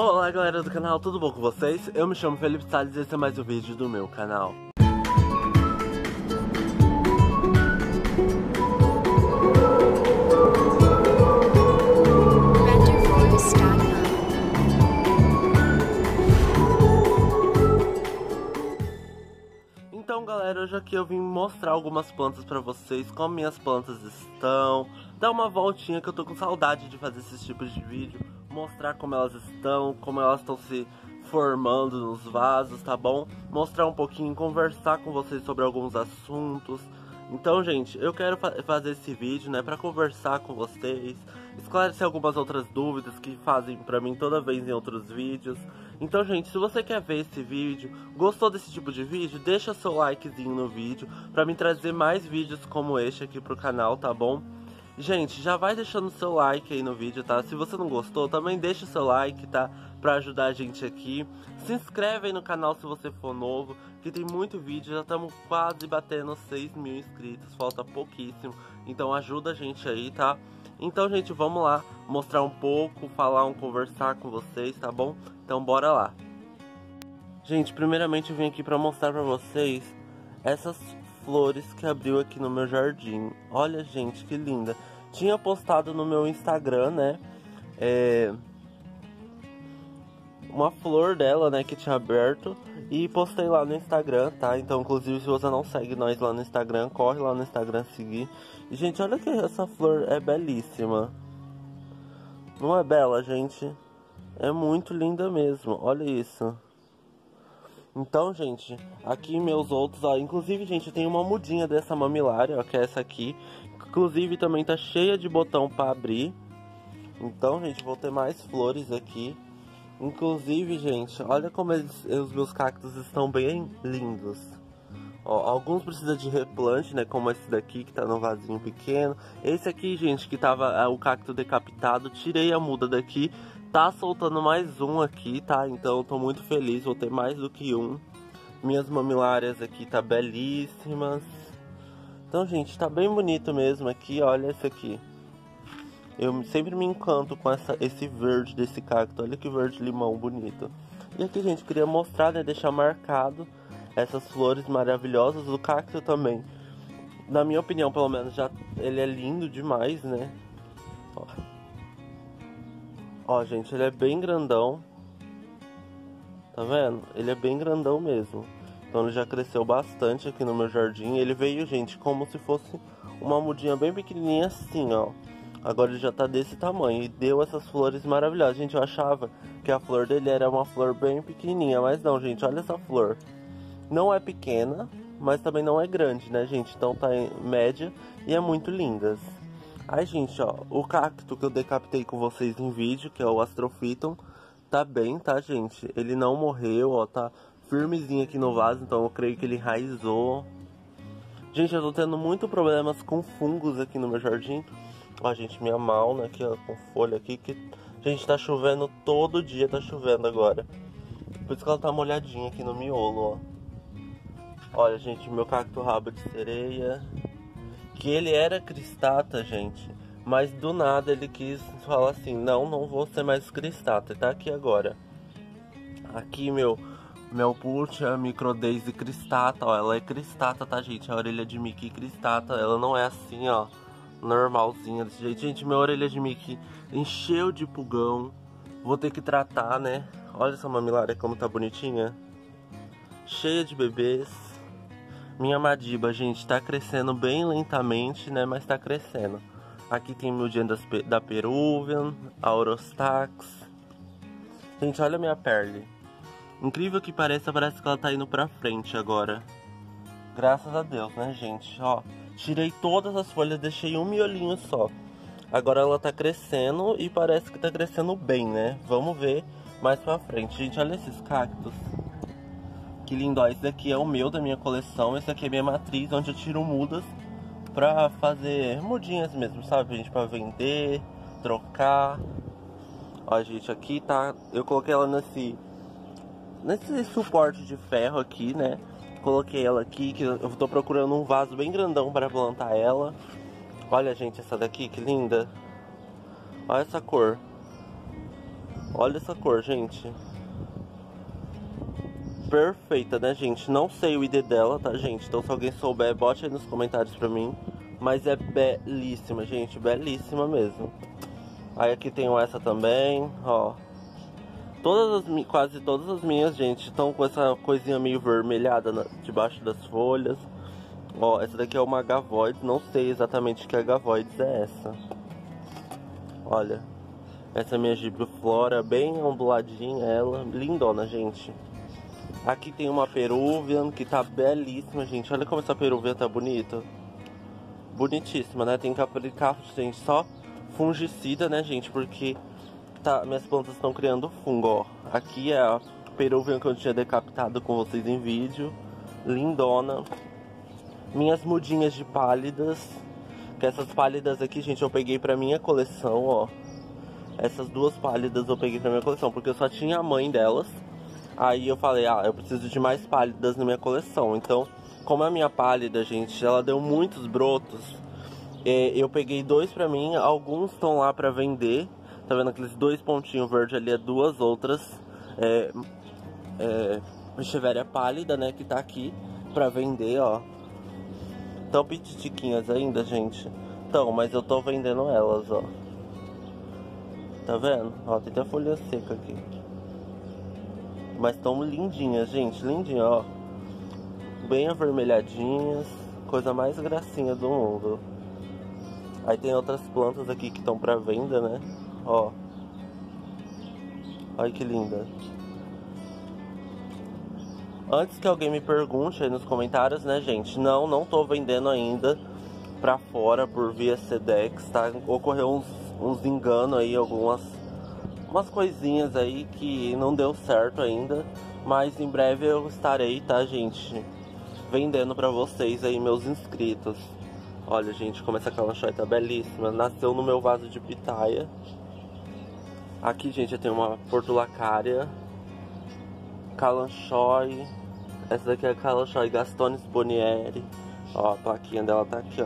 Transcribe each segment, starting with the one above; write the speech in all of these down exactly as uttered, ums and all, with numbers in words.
Olá galera do canal, tudo bom com vocês? Eu me chamo Felipe Salles e esse é mais um vídeo do meu canal. Então galera, hoje aqui eu vim mostrar algumas plantas pra vocês, como minhas plantas estão, dar uma voltinha que eu tô com saudade de fazer esses tipos de vídeo, mostrar como elas estão, como elas estão se formando nos vasos, tá bom? Mostrar um pouquinho, conversar com vocês sobre alguns assuntos. Então gente, eu quero fa fazer esse vídeo, né, pra conversar com vocês, esclarecer algumas outras dúvidas que fazem pra mim toda vez em outros vídeos. Então gente, se você quer ver esse vídeo, gostou desse tipo de vídeo, deixa seu likezinho no vídeo pra mim trazer mais vídeos como este aqui pro canal, tá bom? Gente, já vai deixando seu like aí no vídeo, tá? Se você não gostou, também deixa seu like, tá? Pra ajudar a gente aqui. Se inscreve aí no canal se você for novo, que tem muito vídeo, já estamos quase batendo seis mil inscritos, falta pouquíssimo. Então ajuda a gente aí, tá? Então, gente, vamos lá mostrar um pouco, falar, um conversar com vocês, tá bom? Então bora lá. Gente, primeiramente eu vim aqui pra mostrar pra vocês essas flores que abriu aqui no meu jardim. Olha, gente, que linda. Tinha postado no meu Instagram, né, é, uma flor dela, né, que tinha aberto, e postei lá no Instagram, tá? Então, inclusive, se você não segue nós lá no Instagram, corre lá no Instagram seguir. E, gente, olha que essa flor é belíssima. Não é bela, gente? É muito linda mesmo, olha isso. Então, gente, aqui meus outros, ó, inclusive, gente, eu tenho uma mudinha dessa mamilária, ó, que é essa aqui. Inclusive, também tá cheia de botão pra abrir. Então, gente, vou ter mais flores aqui. Inclusive, gente, olha como eles, os meus cactos estão bem lindos. Ó, alguns precisam de replante, né, como esse daqui que tá num vasinho pequeno. Esse aqui, gente, que tava é, o cacto decapitado, tirei a muda daqui. Tá soltando mais um aqui, tá? Então eu tô muito feliz, vou ter mais do que um. Minhas mamilárias aqui tá belíssimas. Então, gente, tá bem bonito mesmo aqui, olha esse aqui. Eu sempre me encanto com essa, esse verde desse cacto, olha que verde limão bonito. E aqui, gente, queria mostrar, né, deixar marcado essas flores maravilhosas do cacto também. Na minha opinião, pelo menos, já ele é lindo demais, né? Ó. Ó, gente, ele é bem grandão. Tá vendo? Ele é bem grandão mesmo. Então ele já cresceu bastante aqui no meu jardim. Ele veio, gente, como se fosse uma mudinha bem pequenininha assim, ó. Agora ele já tá desse tamanho e deu essas flores maravilhosas. Gente, eu achava que a flor dele era uma flor bem pequenininha, mas não, gente, olha essa flor. Não é pequena, mas também não é grande, né, gente? Então tá em média e é muito lindas. Ai, gente, ó, o cacto que eu decapitei com vocês em vídeo, que é o Astrophyton, tá bem, tá, gente? Ele não morreu, ó, tá firmezinho aqui no vaso, então eu creio que ele enraizou. Gente, eu tô tendo muito problemas com fungos aqui no meu jardim. Ó, gente, minha mauna aqui, ó, com folha aqui, que, gente, tá chovendo todo dia, tá chovendo agora. Por isso que ela tá molhadinha aqui no miolo, ó. Olha, gente, meu cacto rabo de sereia, que ele era cristata, gente, mas do nada ele quis falar assim, não, não vou ser mais cristata, tá aqui agora. Aqui meu, meu Putia Microdaisy cristata, ó, ela é cristata, tá, gente, a orelha de Mickey cristata, ela não é assim, ó, normalzinha desse jeito. Gente, minha orelha de Mickey encheu de pulgão, vou ter que tratar, né, olha essa mamilária como tá bonitinha, cheia de bebês. Minha Madiba, gente, tá crescendo bem lentamente, né, mas tá crescendo. Aqui tem mildinha da Peruvian, Aurostax. Gente, olha a minha Perle. Incrível que pareça, parece que ela tá indo pra frente agora. Graças a Deus, né, gente? Ó, tirei todas as folhas, deixei um miolinho só. Agora ela tá crescendo e parece que tá crescendo bem, né? Vamos ver mais pra frente. Gente, olha esses cactos. Que lindo, ó, esse daqui é o meu, da minha coleção. Esse aqui é minha matriz, onde eu tiro mudas pra fazer mudinhas mesmo, sabe, gente? Pra vender, trocar. Ó, gente, aqui tá... Eu coloquei ela nesse... Nesse suporte de ferro aqui, né? Coloquei ela aqui, que eu tô procurando um vaso bem grandão para plantar ela. Olha, gente, essa daqui, que linda. Olha essa cor. Olha essa cor, gente. Perfeita, né, gente? Não sei o I D dela, tá, gente? Então se alguém souber, bote aí nos comentários pra mim. Mas é belíssima, gente. Belíssima mesmo. Aí aqui tem essa também, ó. Todas as, quase todas as minhas, gente, estão com essa coisinha meio vermelhada na, debaixo das folhas. Ó, essa daqui é uma Gavoides. Não sei exatamente que a Gavoides é essa. Olha. Essa é a minha Gibroflora, bem onduladinha ela. Lindona, gente. Aqui tem uma Peruvian que tá belíssima, gente. Olha como essa Peruvian tá bonita. Bonitíssima, né? Tem que aplicar, gente, só fungicida, né, gente? Porque tá, minhas plantas estão criando fungo, ó. Aqui é a Peruvian que eu tinha decapitado com vocês em vídeo. Lindona. Minhas mudinhas de pálidas. Que essas pálidas aqui, gente, eu peguei pra minha coleção, ó. Essas duas pálidas eu peguei pra minha coleção, porque eu só tinha a mãe delas. Aí eu falei, ah, eu preciso de mais pálidas na minha coleção. Então, como a minha pálida, gente, ela deu muitos brotos, é, eu peguei dois pra mim, alguns estão lá pra vender. Tá vendo aqueles dois pontinhos verdes ali, é duas outras é, é, Echeveria pálida, né, que tá aqui pra vender, ó. Tão pititiquinhas ainda, gente. Então, mas eu tô vendendo elas, ó. Tá vendo? Ó, tem até folha seca aqui. Mas tão lindinhas, gente. Lindinha, ó. Bem avermelhadinhas. Coisa mais gracinha do mundo. Aí tem outras plantas aqui que estão pra venda, né? Ó. Olha que linda. Antes que alguém me pergunte aí nos comentários, né, gente? Não, não tô vendendo ainda pra fora por via Sedex, tá? Ocorreu uns, uns enganos aí, algumas umas coisinhas aí que não deu certo ainda. Mas em breve eu estarei, tá, gente? Vendendo pra vocês aí, meus inscritos. Olha, gente, como essa calanchoe tá belíssima. Nasceu no meu vaso de pitaia. Aqui, gente, eu tenho uma portulacária. Calanchoe. Essa daqui é a Calanchoe Gastones Bonieri. Ó, a plaquinha dela tá aqui, ó.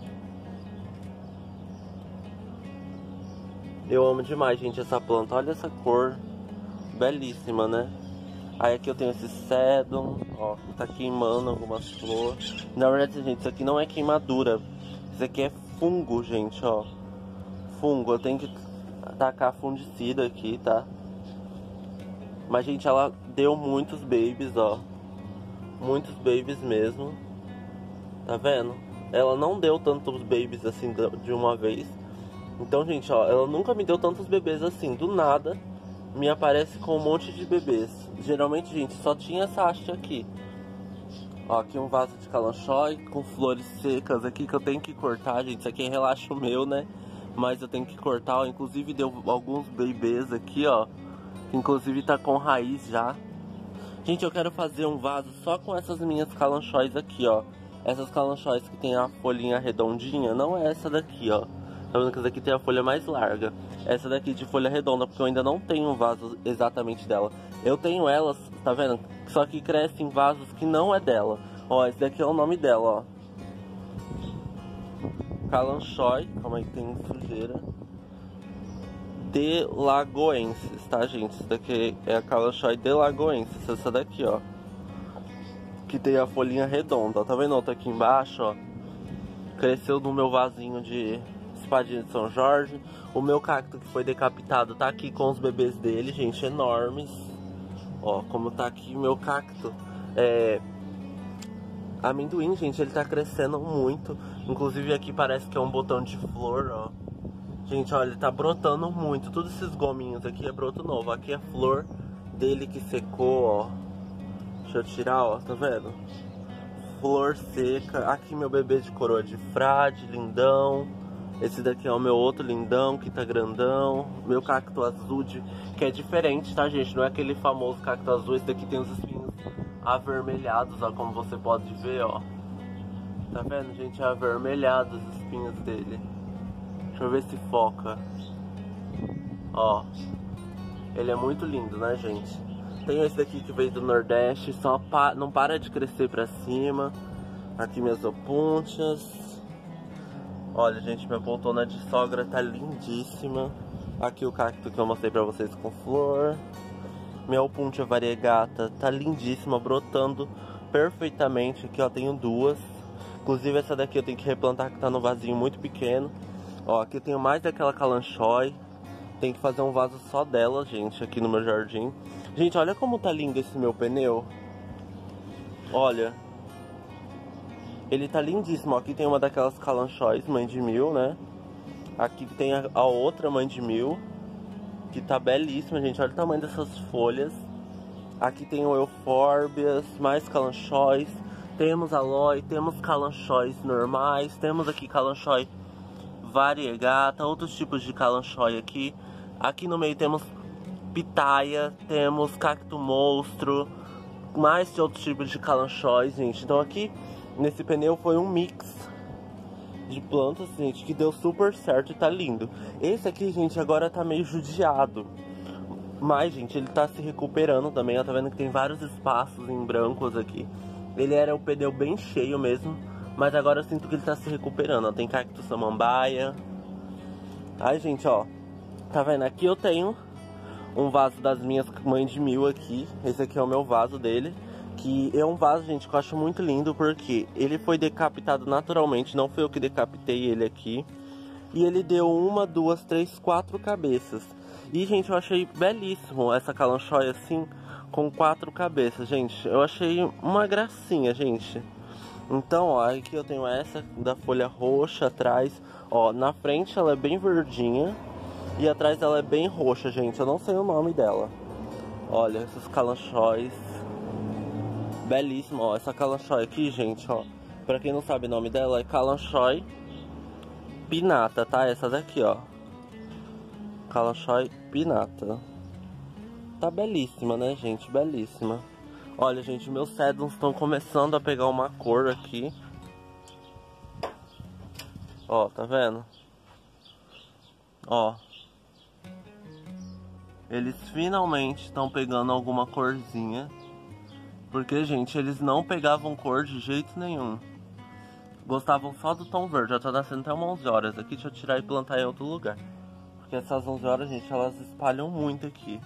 Eu amo demais, gente, essa planta. Olha essa cor. Belíssima, né? Aí aqui eu tenho esse sedum, ó, que tá queimando algumas flores. Na verdade, gente, isso aqui não é queimadura. Isso aqui é fungo, gente, ó. Fungo, eu tenho que tacar fungicida aqui, tá? Mas, gente, ela deu muitos babies, ó. Muitos babies mesmo. Tá vendo? Ela não deu tantos babies assim de uma vez. Então, gente, ó, ela nunca me deu tantos bebês assim. Do nada, me aparece com um monte de bebês. Geralmente, gente, só tinha essa haste aqui. Ó, aqui um vaso de calanchoe com flores secas aqui que eu tenho que cortar, gente. Isso aqui é relaxo meu, né? Mas eu tenho que cortar, ó. Inclusive deu alguns bebês aqui, ó. Que inclusive tá com raiz já. Gente, eu quero fazer um vaso só com essas minhas calanchóis aqui, ó. Essas calanchóis que tem a folhinha redondinha, não é essa daqui, ó. Tá vendo que essa daqui tem a folha mais larga. Essa daqui de folha redonda, porque eu ainda não tenho um vaso exatamente dela. Eu tenho elas, tá vendo? Só que cresce em vasos que não é dela. Ó, esse daqui é o nome dela, ó. Calanchoe, calma aí que tem sujeira. Delagoensis, tá, gente? Essa daqui é a Calanchoe Delagoensis, essa daqui, ó. Que tem a folhinha redonda, ó. Tá vendo outra aqui embaixo, ó? Cresceu no meu vasinho de espadinha de São Jorge. O meu cacto que foi decapitado tá aqui com os bebês dele, gente, enormes. Ó, como tá aqui o meu cacto. É... Amendoim, gente, ele tá crescendo muito. Inclusive aqui parece que é um botão de flor, ó. Gente, olha, ele tá brotando muito. Todos esses gominhos aqui é broto novo. Aqui é a flor dele que secou, ó. Deixa eu tirar, ó, tá vendo? Flor seca. Aqui meu bebê de coroa de frade, lindão. Esse daqui é o meu outro lindão, que tá grandão. Meu cacto azul, de... que é diferente, tá, gente? Não é aquele famoso cacto azul. Esse daqui tem os espinhos avermelhados, ó, como você pode ver, ó. Tá vendo, gente? É avermelhado os espinhos dele. Deixa eu ver se foca. Ó. Ele é muito lindo, né, gente? Tem esse daqui que veio do Nordeste. Só pa... não para de crescer pra cima. Aqui minhas opuntias. Olha, gente, minha poltrona de sogra tá lindíssima. Aqui o cacto que eu mostrei pra vocês com flor. Minha Opuntia variegata tá lindíssima, brotando perfeitamente. Aqui, ó, tenho duas. Inclusive essa daqui eu tenho que replantar, que tá no vasinho muito pequeno. Ó, aqui eu tenho mais daquela Kalanchoe. Tem que fazer um vaso só dela, gente, aqui no meu jardim. Gente, olha como tá lindo esse meu pneu. Olha. Ele tá lindíssimo. Ó, aqui tem uma daquelas Kalanchoes, mãe de mil, né? Aqui tem a, a outra mãe de mil, que tá belíssima, gente. Olha o tamanho dessas folhas. Aqui tem o Euphorbia, mais Kalanchoes. Temos Aloe, temos Kalanchoes normais. Temos aqui Kalanchoe variegata, outros tipos de Kalanchoe aqui. Aqui no meio temos Pitaia, temos Cacto Monstro, mais de outros tipos de Kalanchoes, gente. Então aqui, nesse pneu foi um mix de plantas, gente, que deu super certo e tá lindo. Esse aqui, gente, agora tá meio judiado. Mas, gente, ele tá se recuperando também. Ó, tá vendo que tem vários espaços em brancos aqui. Ele era o pneu bem cheio mesmo, mas agora eu sinto que ele tá se recuperando. Ó, tem cacto samambaia. Ai, gente, ó. Tá vendo? Aqui eu tenho um vaso das minhas mães de mil aqui. Esse aqui é o meu vaso dele. Que é um vaso, gente, que eu acho muito lindo, porque ele foi decapitado naturalmente, não foi eu que decapitei ele aqui. E ele deu uma, duas, três, quatro cabeças. E, gente, eu achei belíssimo essa Kalanchoe assim, com quatro cabeças, gente. Eu achei uma gracinha, gente. Então, ó, aqui eu tenho essa da folha roxa atrás. Ó, na frente ela é bem verdinha e atrás ela é bem roxa, gente. Eu não sei o nome dela. Olha, essas Kalanchoes. Belíssima, ó, essa Kalanchoe aqui, gente, ó. Pra quem não sabe o nome dela, é Kalanchoe Pinata, tá? Essa daqui, ó. Kalanchoe Pinata. Tá belíssima, né, gente? Belíssima. Olha, gente, meus sedums estão começando a pegar uma cor aqui. Ó, tá vendo? Ó. Eles finalmente estão pegando alguma corzinha. Porque, gente, eles não pegavam cor de jeito nenhum. Gostavam só do tom verde. Já tá nascendo até umas onze horas aqui. Deixa eu tirar e plantar em outro lugar. Porque essas onze horas, gente, elas espalham muito aqui.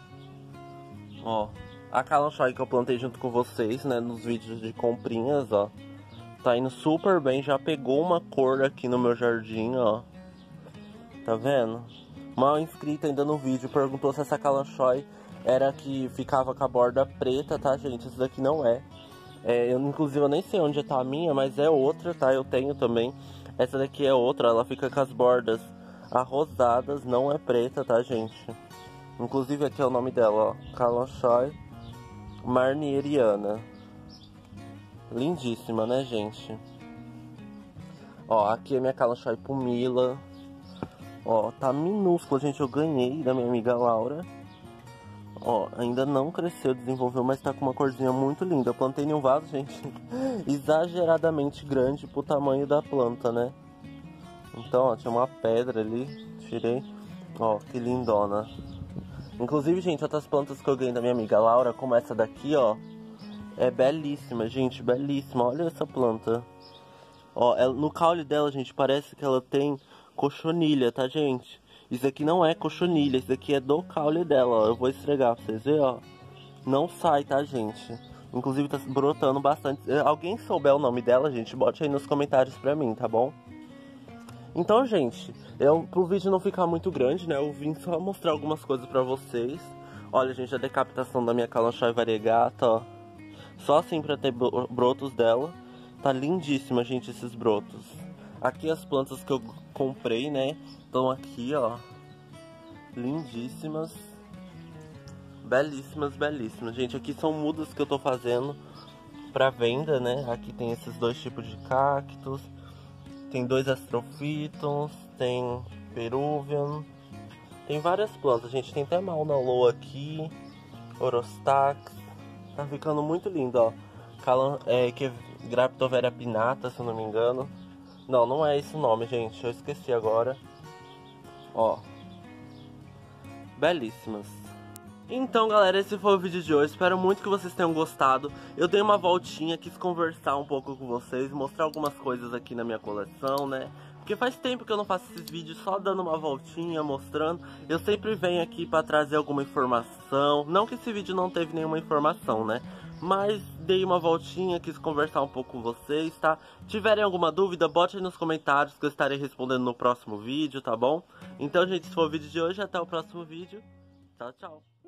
Ó. A Kalanchoe que eu plantei junto com vocês, né, nos vídeos de comprinhas, ó. Tá indo super bem. Já pegou uma cor aqui no meu jardim, ó. Tá vendo? Uma inscrita ainda no vídeo perguntou se essa Kalanchoe era que ficava com a borda preta, tá, gente? Isso daqui não é. é eu, inclusive, eu nem sei onde tá a minha, mas é outra, tá? Eu tenho também. Essa daqui é outra, ela fica com as bordas arrosadas, não é preta, tá, gente? Inclusive, aqui é o nome dela, ó. Kalanchoe marnieriana. Lindíssima, né, gente? Ó, aqui é minha Kalanchoe pumila. Ó, tá minúscula, gente. Eu ganhei da minha amiga Laura. Ó, ainda não cresceu, desenvolveu, mas tá com uma corzinha muito linda. Eu plantei em um vaso, gente, exageradamente grande pro tamanho da planta, né? Então, ó, tinha uma pedra ali, tirei. Ó, que lindona. Inclusive, gente, outras plantas que eu ganhei da minha amiga Laura, como essa daqui, ó, é belíssima, gente, belíssima. Olha essa planta. Ó, ela, no caule dela, gente, parece que ela tem cochonilha, tá, gente? Isso aqui não é cochonilha, isso aqui é do caule dela, ó. Eu vou esfregar pra vocês verem, ó. Não sai, tá, gente? Inclusive tá brotando bastante. Se alguém souber o nome dela, gente, bote aí nos comentários pra mim, tá bom? Então, gente, eu, pro vídeo não ficar muito grande, né, eu vim só mostrar algumas coisas pra vocês. Olha, gente, a decapitação da minha Kalanchoe variegata, ó. Só assim pra ter brotos dela. Tá lindíssima, gente, esses brotos. Aqui as plantas que eu comprei, né, estão aqui, ó. Lindíssimas. Belíssimas, belíssimas. Gente, aqui são mudas que eu tô fazendo pra venda, né. Aqui tem esses dois tipos de cactos. Tem dois astrofitons, tem peruvian. Tem várias plantas, gente. Tem até Mauna Loa aqui. Orostax. Tá ficando muito lindo, ó. Calan, é, que é Graptoveria pinata, se eu não me engano. Não, não é esse o nome, gente. Eu esqueci agora. Ó. Belíssimas. Então, galera, esse foi o vídeo de hoje. Espero muito que vocês tenham gostado. Eu dei uma voltinha, quis conversar um pouco com vocês, mostrar algumas coisas aqui na minha coleção, né? porque faz tempo que eu não faço esses vídeos só dando uma voltinha, mostrando. Eu sempre venho aqui pra trazer alguma informação, não que esse vídeo não teve nenhuma informação, né? Mas dei uma voltinha, quis conversar um pouco com vocês, tá? Tiverem alguma dúvida, bote aí nos comentários que eu estarei respondendo no próximo vídeo, tá bom? Então, gente, esse foi o vídeo de hoje, até o próximo vídeo. Tchau, tchau!